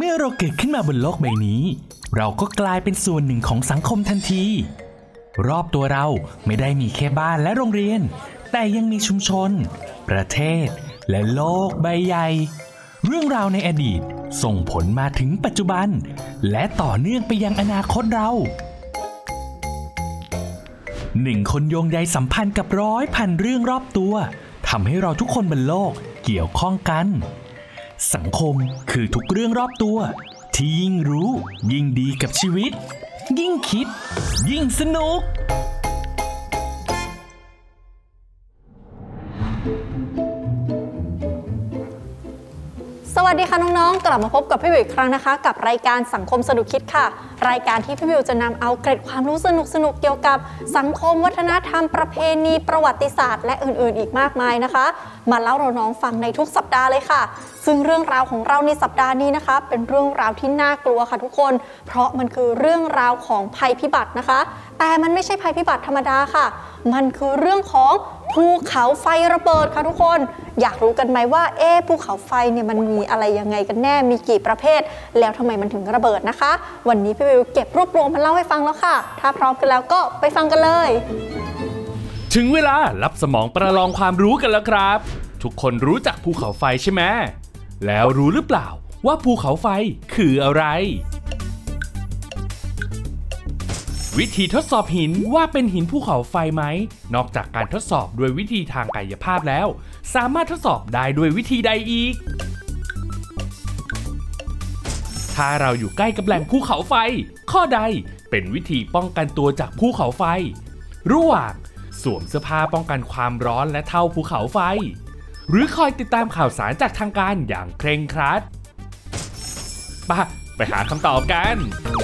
มื่อเราเกิดขึ้นมาบนโลกใบนี้เราก็กลายเป็นส่วนหนึ่งของสังคมทันทีรอบตัวเราไม่ได้มีแค่บ้านและโรงเรียนแต่ยังมีชุมชนประเทศและโลกใบใหญ่เรื่องราวในอดีตส่งผลมาถึงปัจจุบันและต่อเนื่องไปยังอนาคตเราหนึ่งคนโยงใยสัมพันธ์กับร้อยพันเรื่องรอบตัวทำให้เราทุกคนบนโลกเกี่ยวข้องกันสังคมคือทุกเรื่องรอบตัวที่ยิ่งรู้ยิ่งดีกับชีวิตยิ่งคิดยิ่งสนุกสวัสดีค่ะน้องๆกลับมาพบกับพี่วิวอีกครั้งนะคะกับรายการสังคมสนุกคิดค่ะรายการที่พี่วิวจะนำเอาเกร็ดความรู้สนุกๆเกี่ยวกับสังคมวัฒนธรรมประเพณีประวัติศาสตร์และอื่นๆอีกมากมายนะคะมาเล่าเราน้องฟังในทุกสัปดาห์เลยค่ะซึ่งเรื่องราวของเราในสัปดาห์นี้นะคะเป็นเรื่องราวที่น่ากลัวค่ะทุกคนเพราะมันคือเรื่องราวของภัยพิบัตินะคะแต่มันไม่ใช่ภัยพิบัติธรรมดาค่ะมันคือเรื่องของภูเขาไฟระเบิดค่ะทุกคนอยากรู้กันไหมว่าภูเขาไฟเนี่ยมันมีอะไรยังไงกันแน่มีกี่ประเภทแล้วทำไมมันถึงระเบิดนะคะวันนี้พี่วิวเก็บรวบรวมมาเล่าให้ฟังแล้วค่ะถ้าพร้อมกันแล้วก็ไปฟังกันเลยถึงเวลารับสมองประลองความรู้กันแล้วครับทุกคนรู้จักภูเขาไฟใช่ไหมแล้วรู้หรือเปล่าว่าภูเขาไฟคืออะไรวิธีทดสอบหินว่าเป็นหินภูเขาไฟไหมนอกจากการทดสอบด้วยวิธีทางกายภาพแล้วสามารถทดสอบได้ด้วยวิธีใดอีกถ้าเราอยู่ใกล้กับแหล่งภูเขาไฟข้อใดเป็นวิธีป้องกันตัวจากภูเขาไฟระหว่างสวมเสื้อผ้าป้องกันความร้อนและเท่าภูเขาไฟหรือคอยติดตามข่าวสารจากทางการอย่างเคร่งครัดไปหาคำตอบกัน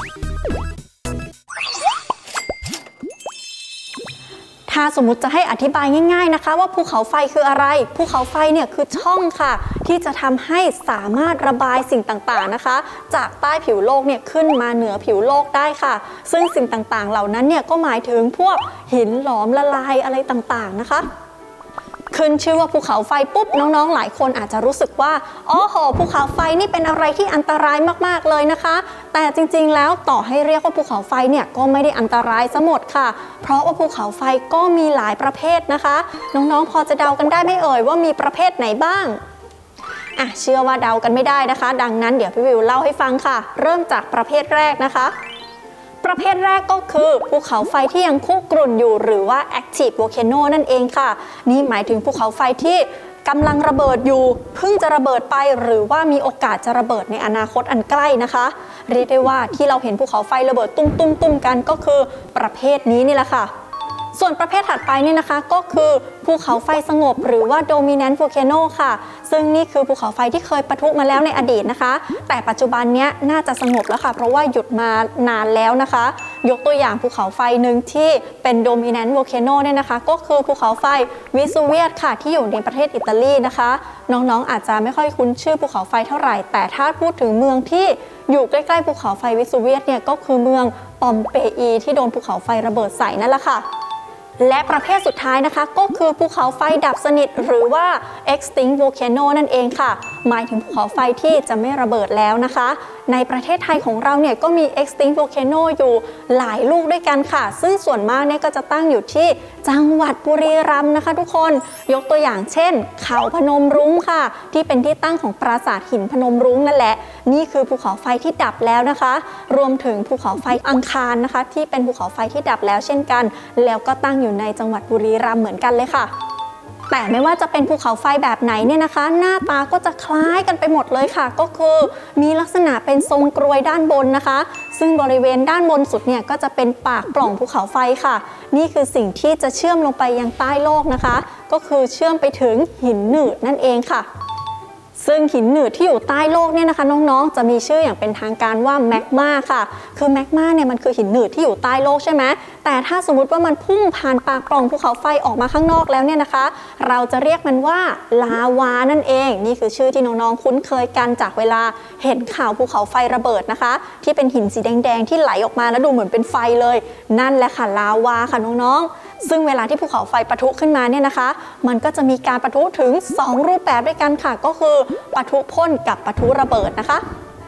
ถ้าสมมุติจะให้อธิบายง่ายๆนะคะว่าภูเขาไฟคืออะไรภูเขาไฟเนี่ยคือช่องค่ะที่จะทำให้สามารถระบายสิ่งต่างๆนะคะจากใต้ผิวโลกเนี่ยขึ้นมาเหนือผิวโลกได้ค่ะซึ่งสิ่งต่างๆเหล่านั้นเนี่ยก็หมายถึงพวกหินหลอมละลายอะไรต่างๆนะคะขึ้นชื่อว่าภูเขาไฟปุ๊บน้องๆหลายคนอาจจะรู้สึกว่าภูเขาไฟนี่เป็นอะไรที่อันตรายมากๆเลยนะคะแต่จริงๆแล้วต่อให้เรียกว่าภูเขาไฟเนี่ยก็ไม่ได้อันตรายซะหมดค่ะเพราะว่าภูเขาไฟก็มีหลายประเภทนะคะน้องๆพอจะเดากันได้ไหมเอ่ยว่ามีประเภทไหนบ้างเชื่อว่าเดากันไม่ได้นะคะดังนั้นเดี๋ยวพี่วิวเล่าให้ฟังค่ะเริ่มจากประเภทแรกนะคะประเภทแรกก็คือภูเขาไฟที่ยังคุกรุ่นอยู่หรือว่า active volcano นั่นเองค่ะนี่หมายถึงภูเขาไฟที่กำลังระเบิดอยู่เพิ่งจะระเบิดไปหรือว่ามีโอกาสจะระเบิดในอนาคตอันใกล้นะคะเรียกได้ว่าที่เราเห็นภูเขาไฟระเบิดตุ้มๆกันก็คือประเภทนี้นี่แหละค่ะส่วนประเภทถัดไปนี่นะคะก็คือภูเขาไฟสงบหรือว่า dominant volcano ค่ะซึ่งนี่คือภูเขาไฟที่เคยปะทุมาแล้วในอดีตนะคะแต่ปัจจุบันนี้น่าจะสงบแล้วค่ะเพราะว่าหยุดมานานแล้วนะคะยกตัวอย่างภูเขาไฟหนึ่งที่เป็น dominant volcano เนี่ยนะคะก็คือภูเขาไฟวิสูเวียสค่ะที่อยู่ในประเทศอิตาลีนะคะน้องๆอาจจะไม่ค่อยคุ้นชื่อภูเขาไฟเท่าไหร่แต่ถ้าพูดถึงเมืองที่อยู่ใกล้ๆภูเขาไฟวิสูเวียสเนี่ยก็คือเมืองปอมเปอีที่โดนภูเขาไฟระเบิดใส่นั่นแหละค่ะและประเภทสุดท้ายนะคะก็คือภูเขาไฟดับสนิทหรือว่า extinct volcano นั่นเองค่ะหมายถึงภูเขาไฟที่จะไม่ระเบิดแล้วนะคะในประเทศไทยของเราเนี่ยก็มี extinct volcano อยู่หลายลูกด้วยกันค่ะซึ่งส่วนมากเนี่ยก็จะตั้งอยู่ที่จังหวัดบุรีรัมย์นะคะทุกคนยกตัวอย่างเช่นเขาพนมรุ้งค่ะที่เป็นที่ตั้งของปราสาทหินพนมรุ้งนั่นแหละนี่คือภูเขาไฟที่ดับแล้วนะคะรวมถึงภูเขาไฟอังคารนะคะที่เป็นภูเขาไฟที่ดับแล้วเช่นกันแล้วก็ตั้งอยู่ในจังหวัดบุรีรัมย์เหมือนกันเลยค่ะแต่ไม่ว่าจะเป็นภูเขาไฟแบบไหนเนี่ยนะคะหน้าตาก็จะคล้ายกันไปหมดเลยค่ะก็คือมีลักษณะเป็นทรงกรวยด้านบนนะคะซึ่งบริเวณด้านบนสุดเนี่ยก็จะเป็นปากปล่องภูเขาไฟค่ะนี่คือสิ่งที่จะเชื่อมลงไปยังใต้โลกนะคะก็คือเชื่อมไปถึงหินหนืดนั่นเองค่ะซึ่งหินหนืดที่อยู่ใต้โลกเนี่ยนะคะน้องๆจะมีชื่ออย่างเป็นทางการว่าแมกมาค่ะคือแมกมาเนี่ยมันคือหินหนืดที่อยู่ใต้โลกใช่ไหมแต่ถ้าสมมุติว่ามันพุ่งผ่านปากปล่องภูเขาไฟออกมาข้างนอกแล้วเนี่ยนะคะเราจะเรียกมันว่าลาวานั่นเองนี่คือชื่อที่น้องๆคุ้นเคยกันจากเวลาเห็นข่าวภูเขาไฟระเบิดนะคะที่เป็นหินสีแดงๆที่ไหลออกมาแล้วดูเหมือนเป็นไฟเลยนั่นแหละค่ะลาวาค่ะน้องๆซึ่งเวลาที่ภูเขาไฟปะทุขึ้นมาเนี่ยนะคะมันก็จะมีการปะทุถึง2รูปแบบด้วยกันค่ะก็คือปะทุพ่นกับปะทุระเบิดนะคะ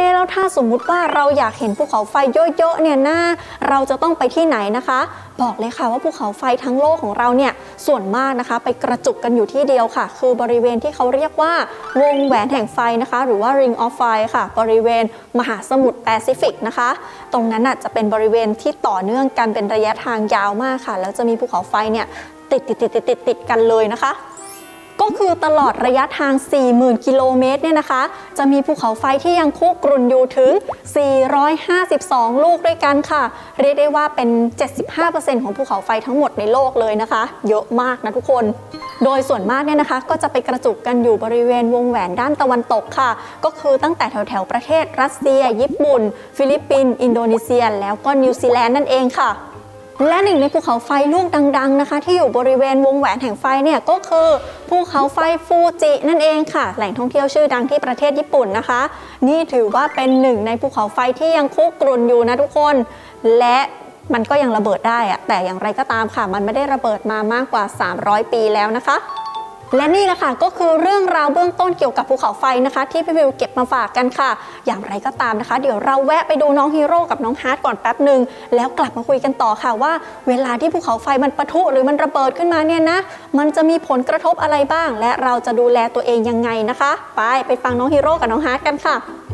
แล้วถ้าสมมุติว่าเราอยากเห็นภูเขาไฟเยอะๆเนี่ยเราจะต้องไปที่ไหนนะคะบอกเลยค่ะว่าภูเขาไฟทั้งโลกของเราเนี่ยส่วนมากนะคะไปกระจุกกันอยู่ที่เดียวค่ะคือบริเวณที่เขาเรียกว่าวงแหวนแห่งไฟนะคะหรือว่า Ring of Fire ค่ะบริเวณมหาสมุทรแปซิฟิกนะคะตรงนั้นจะเป็นบริเวณที่ต่อเนื่องกันเป็นระยะทางยาวมากค่ะแล้วจะมีภูเขาไฟเนี่ยติดกันเลยนะคะก็คือตลอดระยะทาง 40,000 กิโลเมตรเนี่ยนะคะจะมีภูเขาไฟที่ยังคุกรุ่นอยู่ถึง 452 ลูกด้วยกันค่ะเรียกได้ว่าเป็น 75% ของภูเขาไฟทั้งหมดในโลกเลยนะคะเยอะมากนะทุกคนโดยส่วนมากเนี่ยนะคะก็จะไปกระจุกกันอยู่บริเวณวงแหวนด้านตะวันตกค่ะก็คือตั้งแต่แถวประเทศรัสเซียญี่ปุ่นฟิลิปปินส์อินโดนีเซียแล้วก็นิวซีแลนด์นั่นเองค่ะและหนึ่งในภูเขาไฟลูกดังๆนะคะที่อยู่บริเวณวงแหวนแห่งไฟเนี่ยก็คือภูเขาไฟฟูจินั่นเองค่ะแหล่งท่องเที่ยวชื่อดังที่ประเทศญี่ปุ่นนะคะนี่ถือว่าเป็นหนึ่งในภูเขาไฟที่ยังคุกรุ่นอยู่นะทุกคนและมันก็ยังระเบิดได้แต่อย่างไรก็ตามค่ะมันไม่ได้ระเบิดมามากกว่า300 ปีแล้วนะคะและนี่แหละค่ะก็คือเรื่องราวเบื้องต้นเกี่ยวกับภูเขาไฟนะคะที่พี่วิวเก็บมาฝากกันค่ะอย่างไรก็ตามนะคะเดี๋ยวเราแวะไปดูน้องฮีโร่กับน้องฮาร์ทก่อนแป๊บหนึ่งแล้วกลับมาคุยกันต่อค่ะว่าเวลาที่ภูเขาไฟมันปะทุหรือมันระเบิดขึ้นมาเนี่ยนะมันจะมีผลกระทบอะไรบ้างและเราจะดูแลตัวเองยังไงนะคะไปฟังน้องฮีโร่กับน้องฮาร์ทกันค่ะ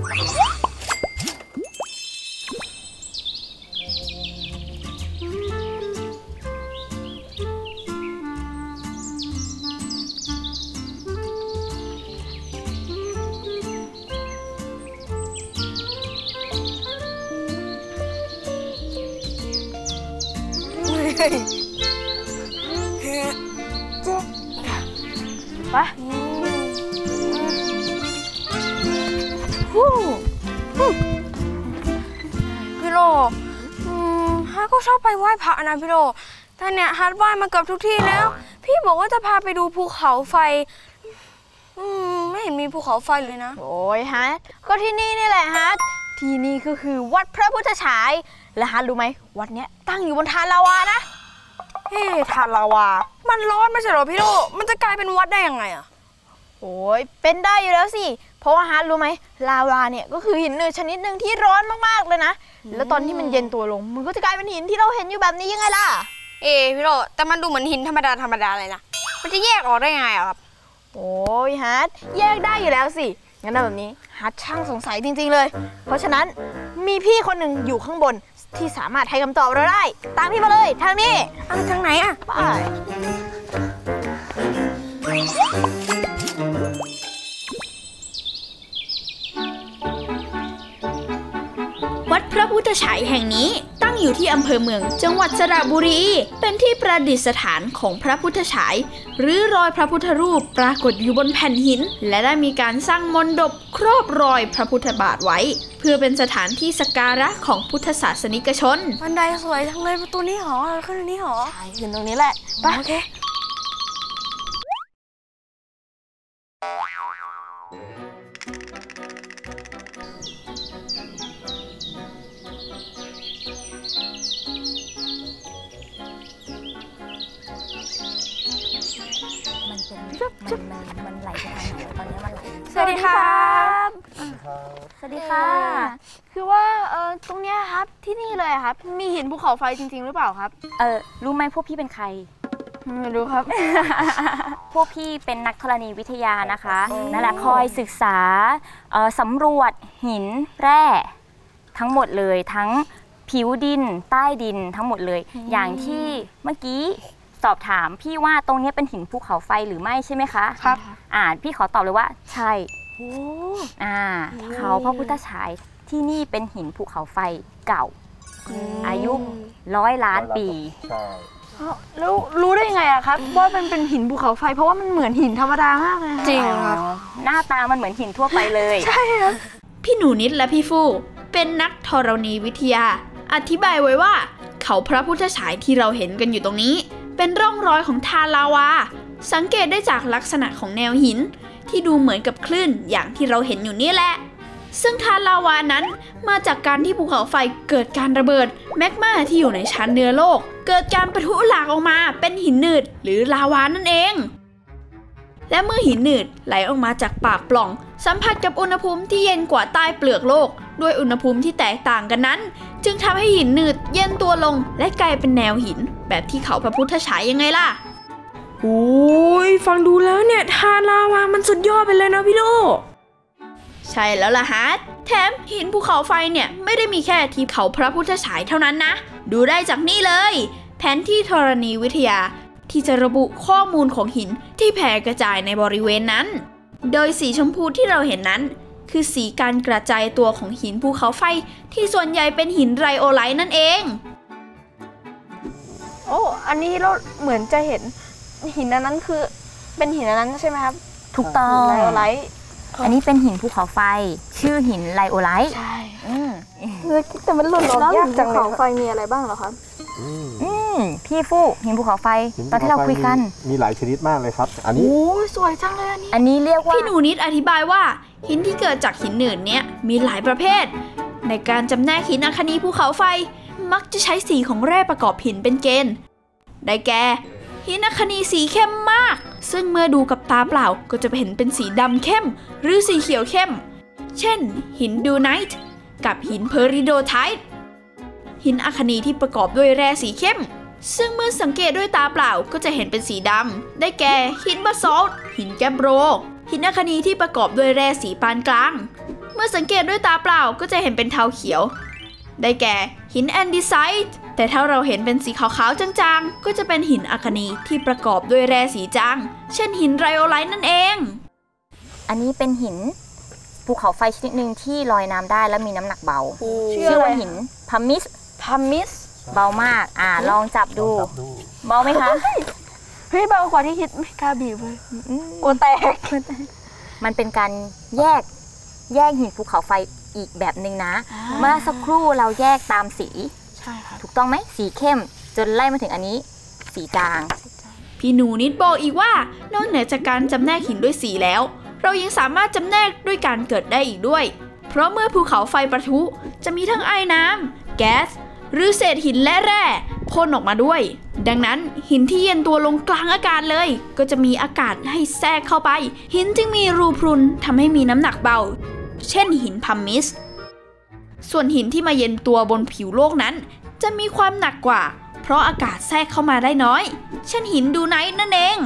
ไปพี่โลฮาร์ทก็ชอบไปไหว้พระนะพี่โลแต่เนี่ยฮาร์ทไหว้มาเกือบทุกที่แล้วพี่บอกว่าจะพาไปดูภูเขาไฟไม่เห็นมีภูเขาไฟเลยนะโอ้ยฮาร์ทก็ที่นี่แหละฮาร์ทที่นี่ก็คือวัดพระพุทธฉายและฮาร์ทรู้ไหมวัดเนี้ยตั้งอยู่บนทานลาวานะทานลาวามันร้อนไม่ใช่เหรอพี่โลมันจะกลายเป็นวัดได้ยังไงอะโอ้ยเป็นได้อยู่แล้วสิเพราะว่าฮาร์ทรู้ไหมลาวาเนี่ยก็คือหินหนึ่งชนิดหนึ่งที่ร้อนมากๆเลยนะแล้วตอนที่มันเย็นตัวลงมันก็จะกลายเป็นหินที่เราเห็นอยู่แบบนี้ยังไงล่ะพี่โลแต่มันดูเหมือนหินธรรมดาเลยนะมันจะแยกออกได้ยังไงอะครับโอ้ยฮาร์ทแยกได้อยู่แล้วสิงั้นแบบนี้ฮาร์ทช่างสงสัยจริงๆเลยเพราะฉะนั้นมีพี่คนหนึ่งอยู่ข้างบนที่สามารถให้คำตอบเราได้ตามพี่มาเลยทางนี้ทางไหนอะไปวัดพระพุทธฉายแห่งนี้ตั้งอยู่ที่อำเภอเมืองจังหวัดสระบุรีเป็นที่ประดิษฐานของพระพุทธฉายหรือรอยพระพุทธรูปปรากฏอยู่บนแผ่นหินและได้มีการสร้างมณฑปครอบรอยพระพุทธบาทไว้เพื่อเป็นสถานที่สักการะของพุทธศาสนิกชนบันไดสวยทั้งเลยประตูนี้หรอขึ้นนี้หรอใช่ขึ้นตรงนี้แหละไปโอเคมันไหลไปทางไหนตอนนี้มันไหลสวัสดีครับสวัสดีค่ะคือว่าตรงเนี้ยครับที่นี่เลยครับมีหินภูเขาไฟจริงๆหรือเปล่าครับรู้ไหมพวกพี่เป็นใครไม่รู้ครับพวกพี่เป็นนักธรณีวิทยานะคะนั่นแหละคอยศึกษาสำรวจหินแร่ทั้งหมดเลยทั้งผิวดินใต้ดินทั้งหมดเลยอย่างที่เมื่อกี้สอบถามพี่ว่าตรงนี้เป็นหินภูเขาไฟหรือไม่ใช่ไหมคะครับพี่ขอตอบเลยว่าใช่เขาพระพุทธฉายที่นี่เป็นหินภูเขาไฟเก่าอายุ100 ล้านปีแล้วรู้ได้ยังไงอะครับว่ามันเป็นหินภูเขาไฟเพราะว่ามันเหมือนหินธรรมดามากเลยจริงครับหน้าตามันเหมือนหินทั่วไปเลยใช่ครับพี่หนูนิดและพี่ฟู่เป็นนักธรณีวิทยาอธิบายไว้ว่าเขาพระพุทธฉายที่เราเห็นกันอยู่ตรงนี้เป็นร่องรอยของทานลาวาสังเกตได้จากลักษณะของแนวหินที่ดูเหมือนกับคลื่นอย่างที่เราเห็นอยู่นี่แหละซึ่งทานลาวานั้นมาจากการที่ภูเขาไฟเกิดการระเบิดแมกมาที่อยู่ในชั้นเนื้อโลกเกิดการปะทุหลากออกมาเป็นหินหนืดหรือลาวานั่นเองและเมื่อหินหนืดไหลออกมาจากปากปล่องสัมผัสกับอุณหภูมิที่เย็นกว่าใต้เปลือกโลกด้วยอุณหภูมิที่แตกต่างกันนั้นจึงทำให้หินหนืดเย็นตัวลงและกลายเป็นแนวหินแบบที่เขาพระพุทธฉายยังไงล่ะโอ้ยฟังดูแล้วเนี่ยทานลาวามันสุดยอดไปเลยนะพี่โลใช่แล้วล่ะฮะแถมหินภูเขาไฟเนี่ยไม่ได้มีแค่ที่เขาพระพุทธฉายเท่านั้นนะดูได้จากนี่เลยแผนที่ธรณีวิทยาที่จะระบุข้อมูลของหินที่แผ่กระจายในบริเวณนั้นโดยสีชมพูที่เราเห็นนั้นคือสีการกระจายตัวของหินภูเขาไฟที่ส่วนใหญ่เป็นหินไรโอไลท์นั่นเองโอ้อันนี้เราเหมือนจะเห็นหินอันนั้นคือเป็นหินอันนั้นใช่ไหมครับถูกต้องไรโอไลท์อันนี้เป็นหินภูเขาไฟชื่อหินไลโอไลท์ใช่แต่มันหล่นยากจังภูเขาไฟมีอะไรบ้างเหรอครับพี่ฟู่หินภูเขาไฟตอนที่เราคุยกันมีหลายชนิดมากเลยครับอันนี้โอ้สวยจังเลยอันนี้เรียกว่าพี่หนูนิดอธิบายว่าหินที่เกิดจากหินหนืดเนี่ยมีหลายประเภทในการจำแนกหินอัคนีภูเขาไฟมักจะใช้สีของแร่ประกอบหินเป็นเกณฑ์ได้แก่หินอัคนีสีเข้มมากซึ่งเมื่อดูกับตาเปล่าก็จะเห็นเป็นสีดำเข้มหรือสีเขียวเข้มเช่นหินดูไนท์กับหินเพอริโดไทต์หินอัคนีที่ประกอบด้วยแร่สีเข้มซึ่งเมื่อสังเกตด้วยตาเปล่าก็จะเห็นเป็นสีดำได้แก่หินบาซอลต์หินแกมโบรหินอัคนีที่ประกอบด้วยแร่สีปานกลางเมื่อสังเกตด้วยตาเปล่าก็จะเห็นเป็นเทาเขียวได้แก่หินแอนดิไซต์แต่ถ้าเราเห็นเป็นสีขาวๆจางๆก็จะเป็นหินอัคนีที่ประกอบด้วยแร่สีจางเช่นหินไรโอไลท์นั่นเองอันนี้เป็นหินภูเขาไฟชนิดหนึ่งที่ลอยน้ำได้และมีน้ำหนักเบาชื่อว่าหินพัมมิสเบามากลองจับดูเบาไหมคะเฮ้ยเบากว่าที่คิดไม่กล้าบีบเลยกลัวแตกมันเป็นการแยกหินภูเขาไฟอีกแบบหนึ่งนะเมื่อสักครู่เราแยกตามสีใช่ค่ะถูกต้องไหมสีเข้มจนไล่มาถึงอันนี้สีจางพี่หนูนิดบอกอีกว่านอกเหนือจากการจำแนกหินด้วยสีแล้วเรายังสามารถจำแนกด้วยการเกิดได้อีกด้วยเพราะเมื่อภูเขาไฟประทุจะมีทั้งไอน้ำแก๊สหรือเศษหินและแร่พ่นออกมาด้วยดังนั้นหินที่เย็นตัวลงกลางอากาศเลยก็จะมีอากาศให้แทรกเข้าไปหินจึงมีรูพรุนทำให้มีน้ำหนักเบาเช่นหินพัมมิสส่วนหินที่มาเย็นตัวบนผิวโลกนั้นจะมีความหนักกว่าเพราะอากาศแทรกเข้ามาได้น้อยเช่นหินดูไนท์นั่นเอง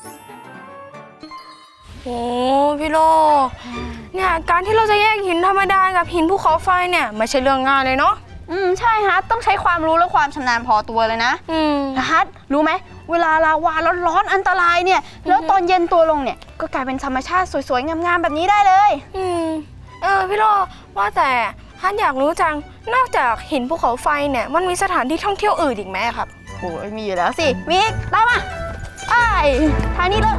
โอ้พี่โลเนี่ยการที่เราจะแยกหินธรรมดากับหินภูเขาไฟเนี่ยไม่ใช่เรื่องง่ายเลยเนาะใช่ฮะต้องใช้ความรู้และความชำนาญพอตัวเลยนะฮัทรู้ไหมเวลาลาวาร้อนๆอันตรายเนี่ยแล้วตอนเย็นตัวลงเนี่ยก็กลายเป็นธรรมชาติสวยๆงามๆแบบนี้ได้เลยพี่โลว่าแต่ฮัทอยากรู้จังนอกจากหินภูเขาไฟเนี่ยมันมีสถานที่ท่องเที่ยวอื่นอีกไหมครับโอ้ยมีอยู่แล้วสิมิกตามมาไปทางนี้เลย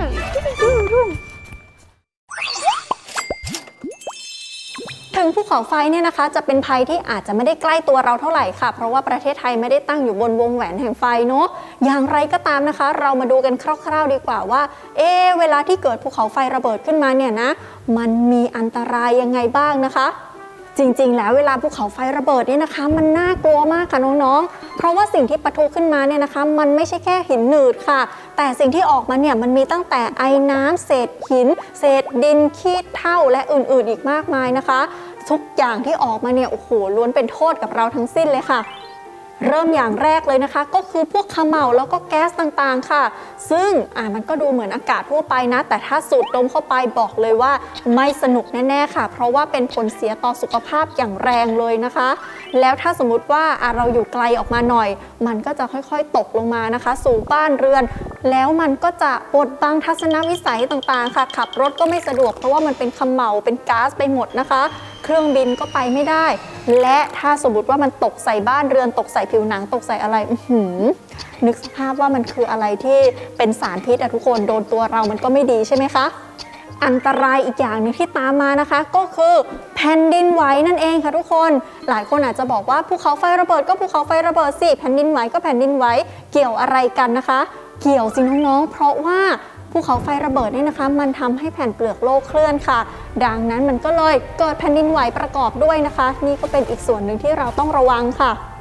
ถึงภูเขาไฟเนี่ยนะคะจะเป็นภัยที่อาจจะไม่ได้ใกล้ตัวเราเท่าไหร่ค่ะเพราะว่าประเทศไทยไม่ได้ตั้งอยู่บนวงแหวนแห่งไฟเนาะอย่างไรก็ตามนะคะเรามาดูกันคร่าวๆดีกว่าว่าเวลาที่เกิดภูเขาไฟระเบิดขึ้นมาเนี่ยนะมันมีอันตรายยังไงบ้างนะคะจริงๆแล้วเวลาภูเขาไฟระเบิดเนี่ยนะคะมันน่ากลัวมากค่ะน้องๆเพราะว่าสิ่งที่ปะทุขึ้นมาเนี่ยนะคะมันไม่ใช่แค่หินหนืดค่ะแต่สิ่งที่ออกมาเนี่ยมันมีตั้งแต่ไอน้ำเศษหินเศษดินขี้เถ้าและอื่นๆอีกมากมายนะคะทุกอย่างที่ออกมาเนี่ยโอ้โหล้วนเป็นโทษกับเราทั้งสิ้นเลยค่ะเริ่มอย่างแรกเลยนะคะก็คือพวกเขม่าแล้วก็แก๊สต่างๆค่ะซึ่งมันก็ดูเหมือนอากาศทั่วไปนะแต่ถ้าสูดดมเข้าไปบอกเลยว่าไม่สนุกแน่ๆค่ะเพราะว่าเป็นผลเสียต่อสุขภาพอย่างแรงเลยนะคะแล้วถ้าสมมติว่าเราอยู่ไกลออกมาหน่อยมันก็จะค่อยๆตกลงมานะคะสู่บ้านเรือนแล้วมันก็จะบดบังทัศนวิสัยต่างๆค่ะขับรถก็ไม่สะดวกเพราะว่ามันเป็นเขม่าเป็นก๊าซไปหมดนะคะเครื่องบินก็ไปไม่ได้และถ้าสมมติว่ามันตกใส่บ้านเรือนตกใส่ผิวหนังตกใส่อะไรนึกสภาพว่ามันคืออะไรที่เป็นสารพิษทุกคนโดนตัวเรามันก็ไม่ดีใช่ไหมคะอันตรายอีกอย่างนึงที่ตามมานะคะก็คือแผ่นดินไหวนั่นเองค่ะทุกคนหลายคนอาจจะบอกว่าภูเขาไฟระเบิดก็ภูเขาไฟระเบิดสิแผ่นดินไหวก็แผ่นดินไหวเกี่ยวอะไรกันนะคะเกี่ยวสิน้องๆเพราะว่าภูเขาไฟระเบิดนี่นะคะมันทำให้แผ่นเปลือกโลกเคลื่อนค่ะดังนั้นมันก็เลยเกิดแผ่นดินไหวประกอบด้วยนะคะนี่ก็เป็นอีกส่วนหนึ่งที่เราต้องระวังค่ะ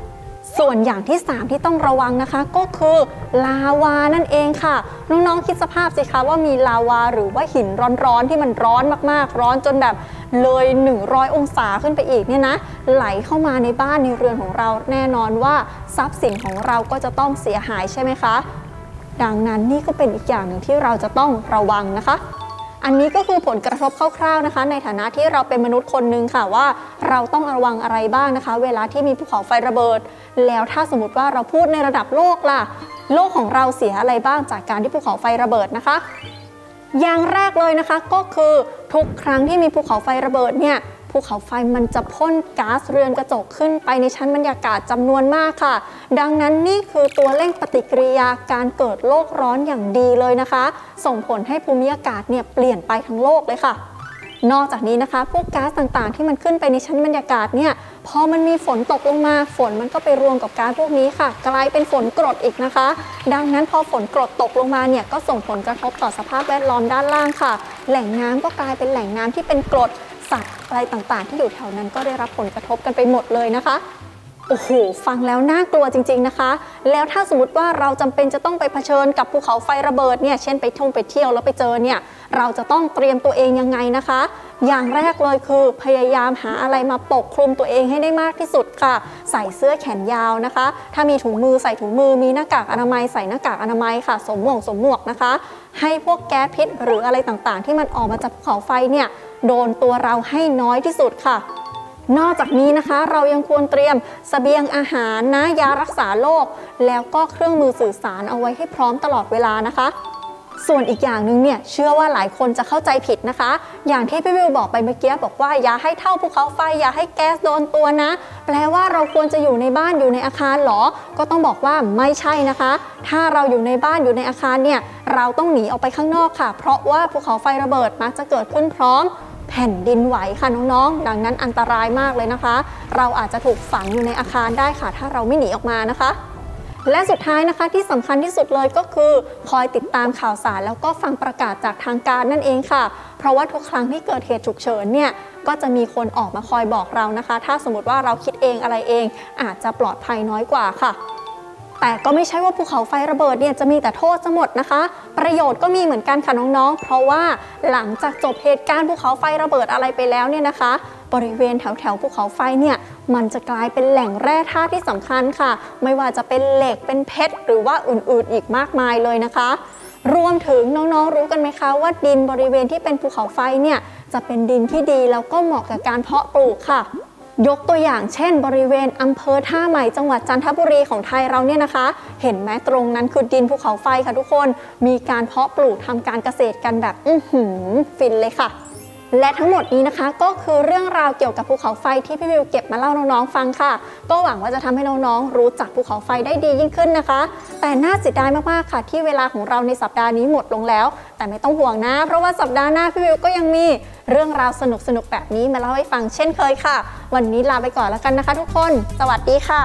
ส่วนอย่างที่3ที่ต้องระวังนะคะก็คือลาวานั่นเองค่ะน้องๆคิดสภาพสิคะว่ามีลาวาหรือว่าหินร้อนๆที่มันร้อนมากๆร้อนจนแบบเลย100องศาขึ้นไปอีกเนี่ยนะไหลเข้ามาในบ้านในเรือนของเราแน่นอนว่าทรัพย์สินของเราก็จะต้องเสียหายใช่ไหมคะดังนั้นนี่ก็เป็นอีกอย่างหนึ่งที่เราจะต้องระวังนะคะอันนี้ก็คือผลกระทบคร่าวๆนะคะในฐานะที่เราเป็นมนุษย์คนนึงค่ะว่าเราต้องระวังอะไรบ้างนะคะเวลาที่มีภูเขาไฟระเบิดแล้วถ้าสมมติว่าเราพูดในระดับโลกล่ะโลกของเราเสียอะไรบ้างจากการที่ภูเขาไฟระเบิดนะคะอย่างแรกเลยนะคะก็คือทุกครั้งที่มีภูเขาไฟระเบิดเนี่ยภูเขาไฟมันจะพ่นก๊าซเรือนกระจกขึ้นไปในชั้นบรรยากาศจำนวนมากค่ะดังนั้นนี่คือตัวเร่งปฏิกิริยาการเกิดโลกร้อนอย่างดีเลยนะคะส่งผลให้ภูมิอากาศเนี่ยเปลี่ยนไปทั้งโลกเลยค่ะนอกจากนี้นะคะพวกก๊าซต่างๆที่มันขึ้นไปในชั้นบรรยากาศเนี่ยพอมันมีฝนตกลงมาฝนมันก็ไปรวมกับก๊าซพวกนี้ค่ะกลายเป็นฝนกรดอีกนะคะดังนั้นพอฝนกรดตกลงมาเนี่ยก็ส่งผลกระทบต่อสภาพแวดล้อมด้านล่างค่ะแหล่งน้ำก็กลายเป็นแหล่งน้ำที่เป็นกรดสัตว์อะไรต่างๆที่อยู่แถวนั้นก็ได้รับผลกระทบกันไปหมดเลยนะคะโอ้โหฟังแล้วน่ากลัวจริงๆนะคะแล้วถ้าสมมติว่าเราจำเป็นจะต้องไปเผชิญกับภูเขาไฟระเบิดเนี่ยเช่นไปเที่ยวแล้วไปเจอเนี่ยเราจะต้องเตรียมตัวเองยังไงนะคะอย่างแรกเลยคือพยายามหาอะไรมาปกคลุมตัวเองให้ได้มากที่สุดค่ะใส่เสื้อแขนยาวนะคะถ้ามีถุงมือใส่ถุงมือมีหน้ากากอนามัยใส่หน้ากากอนามัยค่ะสวมหมวกนะคะให้พวกแก๊สพิษหรืออะไรต่างๆที่มันออกมาจากภูเขาไฟเนี่ยโดนตัวเราให้น้อยที่สุดค่ะนอกจากนี้นะคะเรายังควรเตรียมเสบียงอาหารนะยารักษาโรคแล้วก็เครื่องมือสื่อสารเอาไว้ให้พร้อมตลอดเวลานะคะส่วนอีกอย่างหนึ่งเนี่ยเชื่อว่าหลายคนจะเข้าใจผิดนะคะอย่างที่พี่วิวบอกไปเมื่อกี้บอกว่าอย่าให้เท่าภูเขาไฟอย่าให้แก๊สโดนตัวนะแปลว่าเราควรจะอยู่ในบ้านอยู่ในอาคารหรอก็ต้องบอกว่าไม่ใช่นะคะถ้าเราอยู่ในบ้านอยู่ในอาคารเนี่ยเราต้องหนีออกไปข้างนอกค่ะเพราะว่าภูเขาไฟระเบิดมักจะเกิดขึ้นพร้อมแผ่นดินไหวค่ะน้องๆดังนั้นอันตรายมากเลยนะคะเราอาจจะถูกฝังอยู่ในอาคารได้ค่ะถ้าเราไม่หนีออกมานะคะและสุดท้ายนะคะที่สำคัญที่สุดเลยก็คือคอยติดตามข่าวสารแล้วก็ฟังประกาศจากทางการนั่นเองค่ะเพราะว่าทุกครั้งที่เกิดเหตุฉุกเฉินเนี่ยก็จะมีคนออกมาคอยบอกเรานะคะถ้าสมมติว่าเราคิดเองอะไรเองอาจจะปลอดภัยน้อยกว่าค่ะแต่ก็ไม่ใช่ว่าภูเขาไฟระเบิดเนี่ยจะมีแต่โทษซะหมดนะคะประโยชน์ก็มีเหมือนกันค่ะน้องๆเพราะว่าหลังจากจบเหตุการณ์ภูเขาไฟระเบิดอะไรไปแล้วเนี่ยนะคะบริเวณแถวภูเขาไฟเนี่ยมันจะกลายเป็นแหล่งแร่ธาตุที่สำคัญค่ะไม่ว่าจะเป็นเหล็กเป็นเพชรหรือว่าอื่นๆอีกมากมายเลยนะคะรวมถึงน้องๆรู้กันไหมคะว่าดินบริเวณที่เป็นภูเขาไฟเนี่ยจะเป็นดินที่ดีแล้วก็เหมาะกับการเพาะปลูกค่ะยกตัวอย่างเช่นบริเวณอำเภอท่าใหม่จังหวัดจันทบุรีของไทยเราเนี่ยนะคะเห็นไหมตรงนั้นคือดินภูเขาไฟค่ะทุกคนมีการเพาะปลูกทำการเกษตรกันแบบฟินเลยค่ะและทั้งหมดนี้นะคะก็คือเรื่องราวเกี่ยวกับภูเขาไฟที่พี่วิวเก็บมาเล่าน้องๆฟังค่ะก็หวังว่าจะทำให้น้องๆรู้จักภูเขาไฟได้ดียิ่งขึ้นนะคะแต่น่าเสียดายมากๆค่ะที่เวลาของเราในสัปดาห์นี้หมดลงแล้วแต่ไม่ต้องห่วงนะเพราะว่าสัปดาห์หน้าพี่วิวก็ยังมีเรื่องราวสนุกๆแบบนี้มาเล่าให้ฟังเช่นเคยค่ะวันนี้ลาไปก่อนแล้วกันนะคะทุกคนสวัสดีค่ะ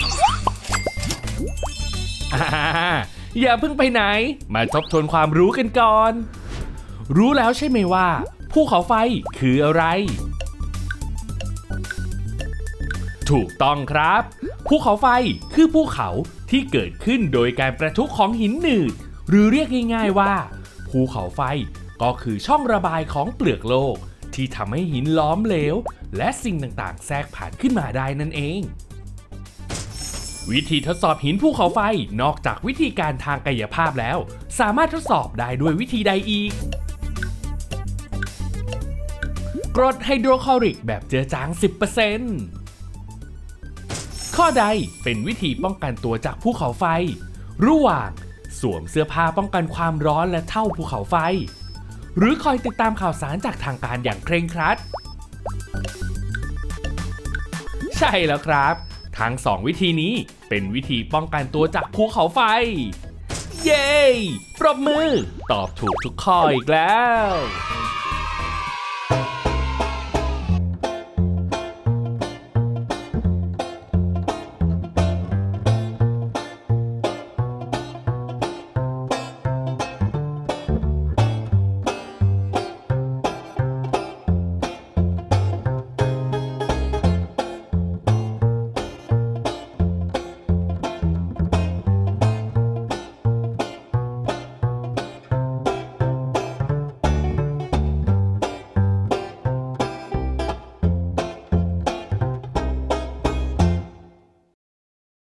อย่าเพิ่งไปไหนมาทบทวนความรู้กันก่อนรู้แล้วใช่ไหมว่าภูเขาไฟคืออะไรถูกต้องครับภูเขาไฟคือภูเขาที่เกิดขึ้นโดยการประทุของหินหนืดหรือเรียกง่ายๆว่าภูเขาไฟก็คือช่องระบายของเปลือกโลกที่ทำให้หินล้อมเหลวและสิ่งต่างๆแทรกผ่านขึ้นมาได้นั่นเองวิธีทดสอบหินภูเขาไฟนอกจากวิธีการทางกายภาพแล้วสามารถทดสอบได้ด้วยวิธีใดอีกกรดไฮโดรคลอริกแบบเจือจาง 10% ข้อใดเป็นวิธีป้องกันตัวจากภูเขาไฟระหว่างสวมเสื้อผ้าป้องกันความร้อนและเท่าภูเขาไฟหรือคอยติดตามข่าวสารจากทางการอย่างเคร่งครัดใช่แล้วครับทั้ง2วิธีนี้เป็นวิธีป้องกันตัวจากภูเขาไฟเย้ปรบมือตอบถูกทุกข้ออีกแล้ว